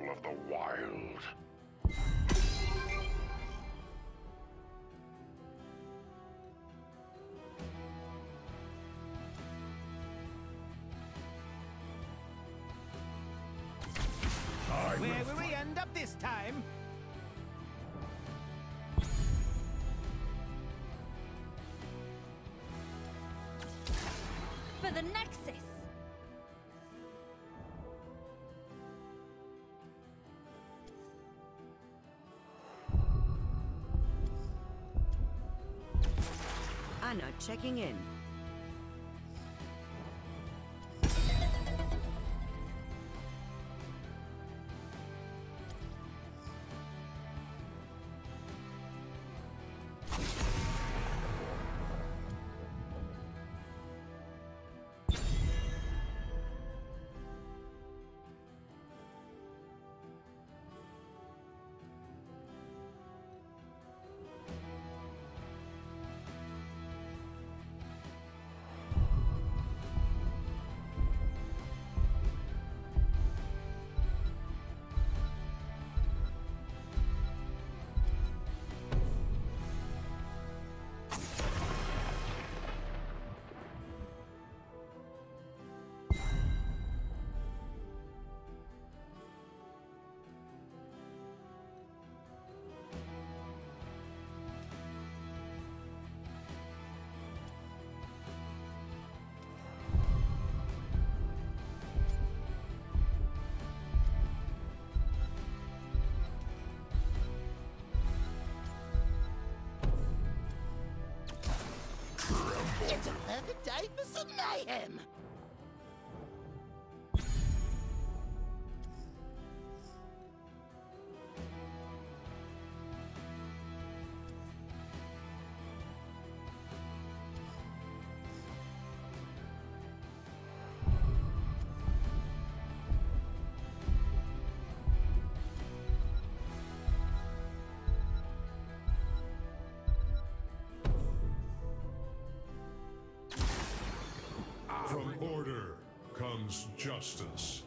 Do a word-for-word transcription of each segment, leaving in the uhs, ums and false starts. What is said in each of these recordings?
of the wild. Where will we end up this time? For the Nexus! Anna checking in. It's a perfect day for some mayhem! From order comes justice.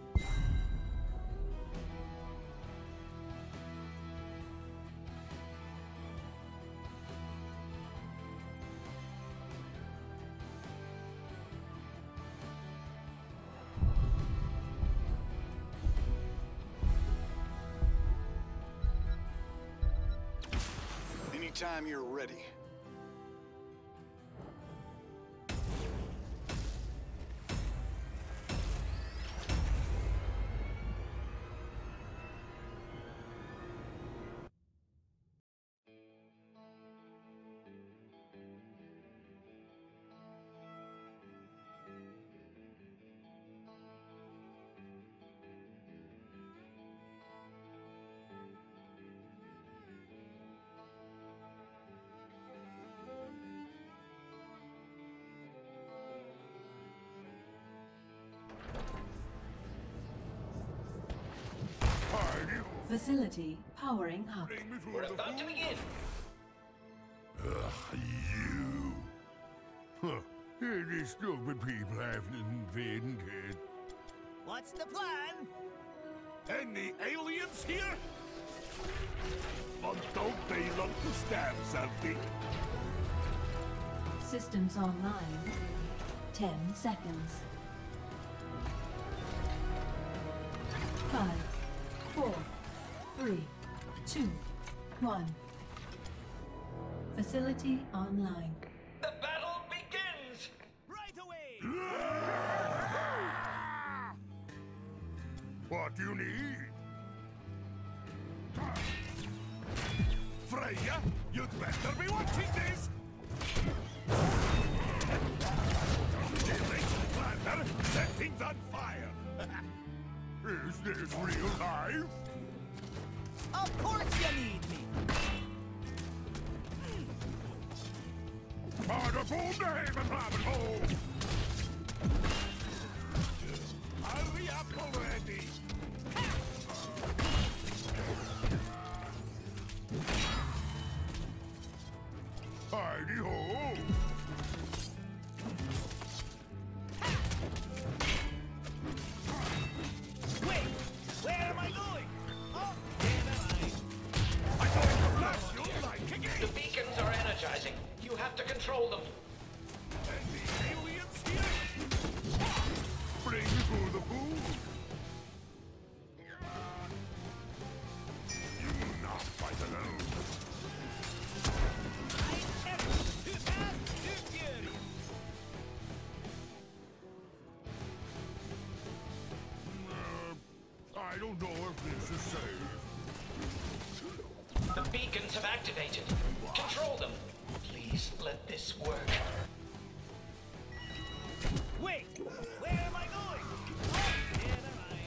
Anytime you're ready. Facility powering up. We're about to begin. Ugh, you. Huh. Any stupid people haven't invented. What's the plan? Any aliens here? But don't they love to stab something? Systems online. Ten seconds. Five, four, three, two, one. Facility online. The battle begins! Right away! What do you need? Freya, you'd better be watching this! Erase planter, set things on fire! Is this real life? Of course you need me! Harder boom to Haven Rabbit Hole! Hurry up already! Heidi-ho! Wait! Where am I going? bring for the food. You will not fight alone. Too fast, too furious. Uh, I don't know if this is safe. The beacons have activated. Control them. Please let this work. Wait, where am I going? Oh, never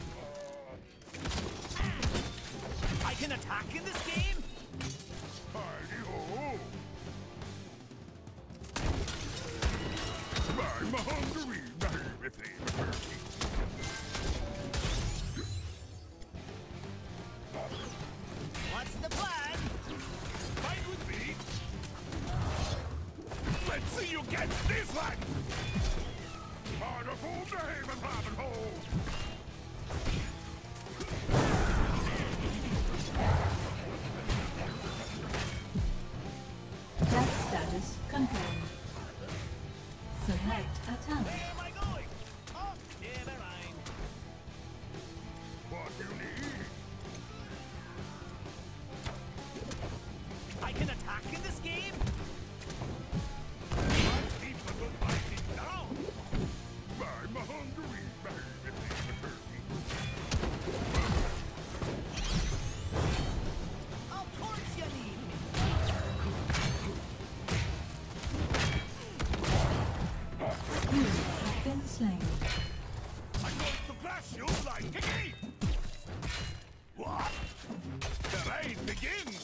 mind. I can attack in this game? Hidey-ho! I'm a hungry baby thing. What's the plan? Fight with me. Let's see you get this one. Harder fool to aim and rabbit hole! Death status confirmed. Select attack. Where am I going? Oh, never mind. What you need? I can attack in this game? People don't fight me now. I'm a hungry baby thing. Of course you need me. You have been slain. I'm going to crush you like a game. What? The raid begins.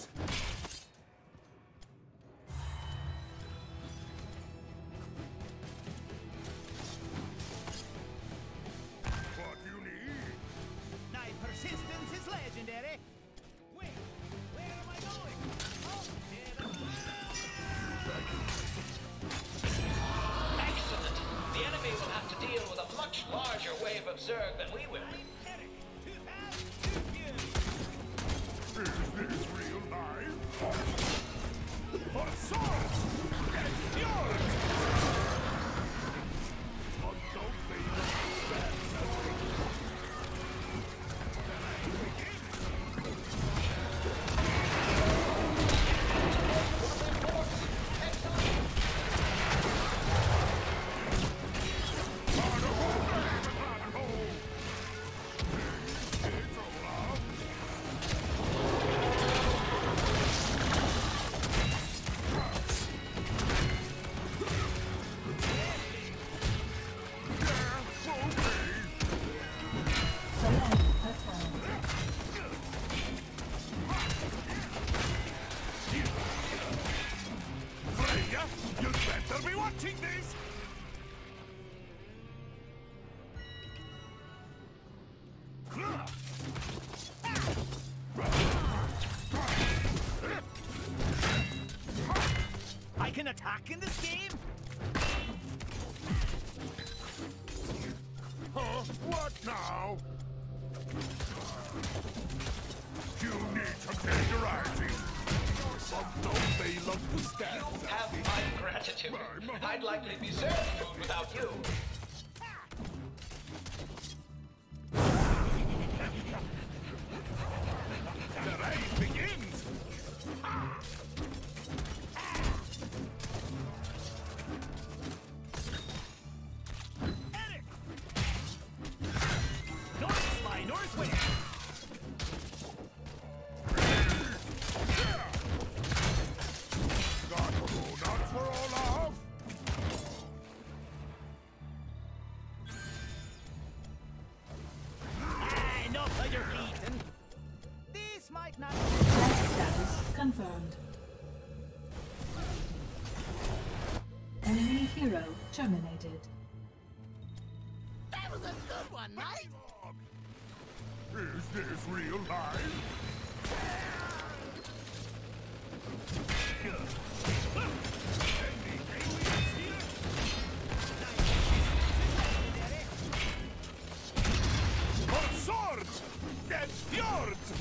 What you need? My persistence is legendary. Wait, where am I going? Oh, never mind. Excellent. The enemy will have to deal with a much larger wave of Zerg than we will. Eric, too fast, too furious. Is this real life? For swords. And yours. But don't they look bad? The raid begins. Harder fool to aim and rabbit hole! It's Olaf! Yeah, okay! Select attack. Freya, you'd better be watching this. I can attack in this game? Huh? What now? You need some tenderizing. But don't they love to stand? You have my gratitude. I'd likely be served food without you. The raid begins. Eric! North by Northway! Got to go nuts for Olaf? Ah, enough of your bleating. This might not... Death status confirmed. Enemy hero terminated. That was a good one, mate! Is this real life? Any aliens here? For swords and fjords.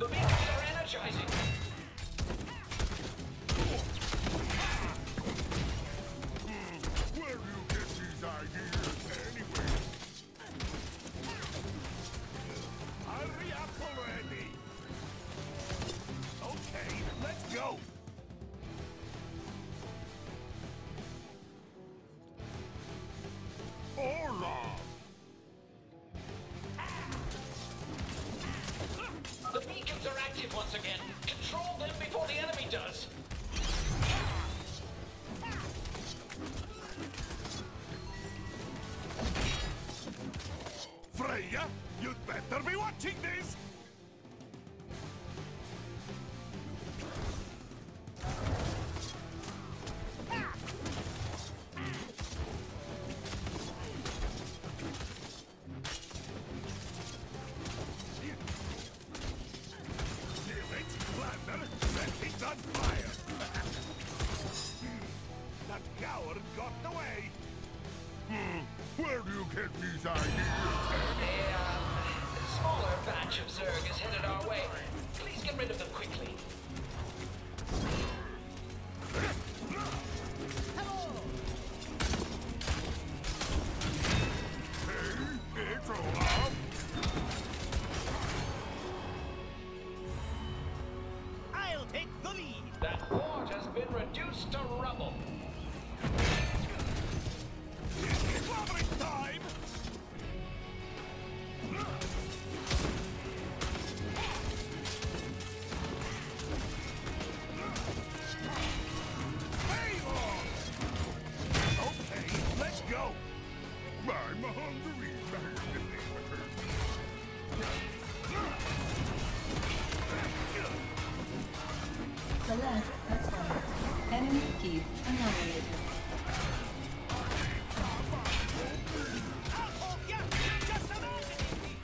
The beacons are energizing. Where do you get these ideas anyway? Hurry up already! Okay, let's go! Hola! The beacons are active once again. Control them before the enemy does. Freya, you'd better be watching this! On fire! That coward got away! Hmm, where do you get these ideas? A uh, smaller batch of Zerg is headed our way. Please get rid of them quickly. Hey, it's Olaf! I'll take the lead. That fort has been reduced to rubble. It's clobbering time! Payload! Okay, let's go! I'm hungry. Select attack. Enemy keep annihilated. Oh, yeah, you're just abandoning me.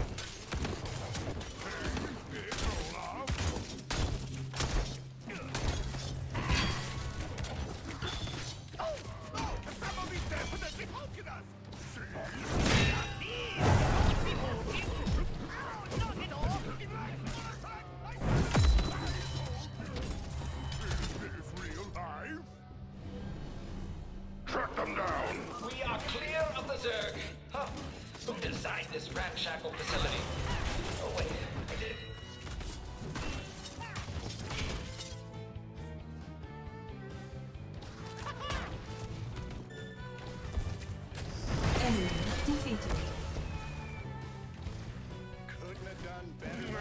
It's Olaf! Oh, somebody's definitely poking us! Not at all. Is this real life? Track them down! We are clear of the Zerg. Huh. Who designed this ramshackle facility? Oh wait, I did. Enemy defeated. Couldn't have done better.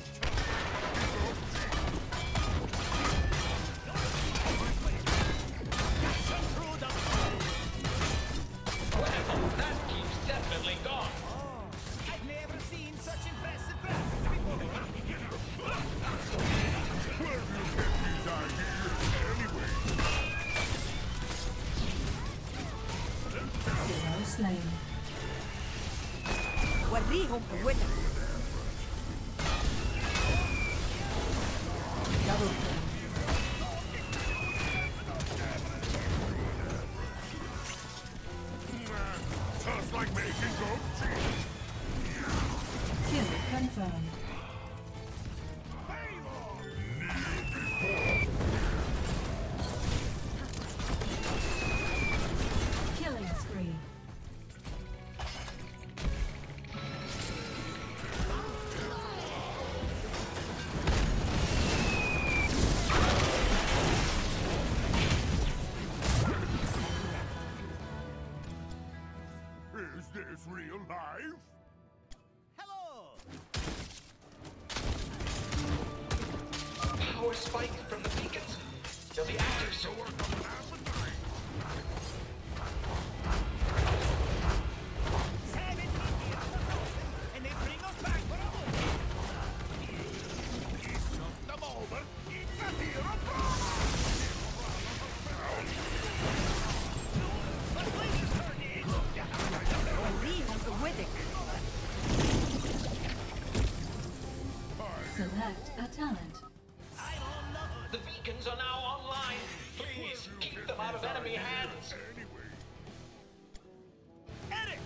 Well, that keeps definitely gone. I've never seen such impressive graphics before. Where do you get these ideas anyway? Hero slain. وريهم قوتك. Double kill. Just like making goat cheese. Kill confirmed. Killing spree. Is this real life? Hello. Power spike from the beacons. They'll be active soon. Seven hundred. And they bring us back for a moment. It's not the moment! It's a hero problem! But please turn in. وريهم قوتك. Select a talent. I'm on the hood. The beacons are now online. Please keep them out of enemy hands. Anyway. Edit.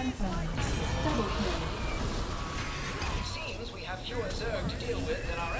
confirmed. Double kill. It seems we have fewer Zerg to deal with than our